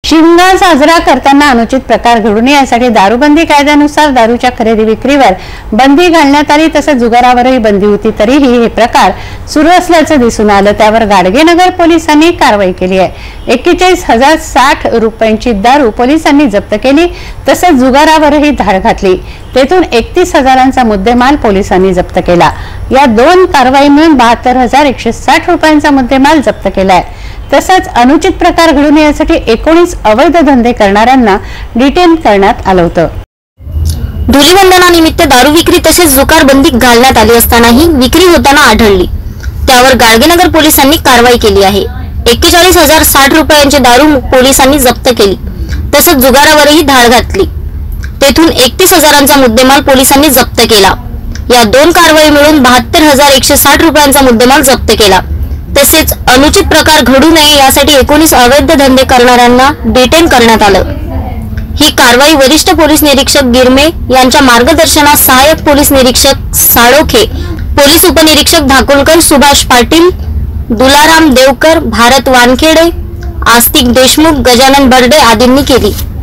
शिमगा साजरा करताना अनुचित प्रकार घडू नये यासाठी दारूबंदी कायद्यानुसार दारूच्या खरेदी विक्रीवर बंदी घालण्यात आली। तसेच जुगारावरही बंदी होती, तरीही हे प्रकार सुरू असल्याचं दिसून आलं। त्यावर गाडगेनगर पोलिसांनी कारवाई केली आहे। 41,060 रुपयांची दारू पोलिसांनी जप्त केली। तसेच जुगारावरही धाड घातली। तेथून 31,000चा मुद्देमाल पोलिसांनी जप्त केला। या दोन कारवाई मिळून 72,160 रुपयांचा मुद्देमाल जप्त केलाय। तसंच अनुचित प्रकार घडू नये यासाठी 19 अवैध धंदे करणाऱ्यांना डिटेन करण्यात आलं होतं। धुलीवंदनानिमित्त दारू विक्री तसेच जुगार बंदी घालण्यात आली असतानाही विक्री होताना आढळली। त्यावर गाडगेनगर पोलिसांनी कारवाई केली आहे। 41,060 रुपयांची दारू पोलिसांनी जप्त केली। तसेच जुगारावरही धाड घातली। तेथून 31,000चा मुद्देमाल पोलिसांनी जप्त केला। या दोन कारवाई मिळून 72,160 रुपयांचा मुद्देमाल जप्त केला। तसेच अनुचित प्रकार घडू नये यासाठी 19 अवैध धंदे करणाऱ्यांना डिटेन करण्यात आलं। ही कारवाई वरिष्ठ पोलीस निरीक्षक गिरमे यांच्या मार्गदर्शनात सहाय्यक पोलीस निरीक्षक साळोखे, पोलीस उपनिरीक्षक धाकुलकर, सुभाष पाटील, दुलाराम देवकर, भारत वानखेडे, आस्तिक देशमुख, गजानन बर्डे आदींनी केली।